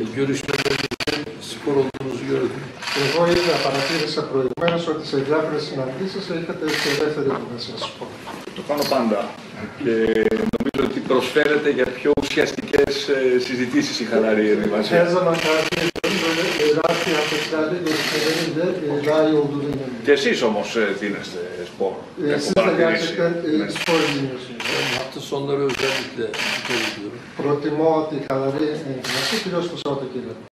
Görüşmelerinizde spor olduğunuzu gördüm. Εγώ είδα, παρατήρησα προηγουμένως ότι σε διάφορες συναντήσεις είχατε σε ελεύθερη επιμεσία σπορ. Το κάνω πάντα και νομίζω ότι προσφέρεται για πιο ουσιαστικές συζητήσεις η χαλαρή ενημασία. Her zaman tercih ediyorum. Böyle rahat kıyafetlerde görüşmelerin de daha iyi olduğunu inanıyorum. Και εσείς όμως δίνεστε σπορ. Siz de gerçekten spor dinliyorsunuz. Hafta sonları özellikle dikkat ediyorum. Προτιμώ τη χαλαρή ενημασία κυρίως το Σαββατοκύριακο.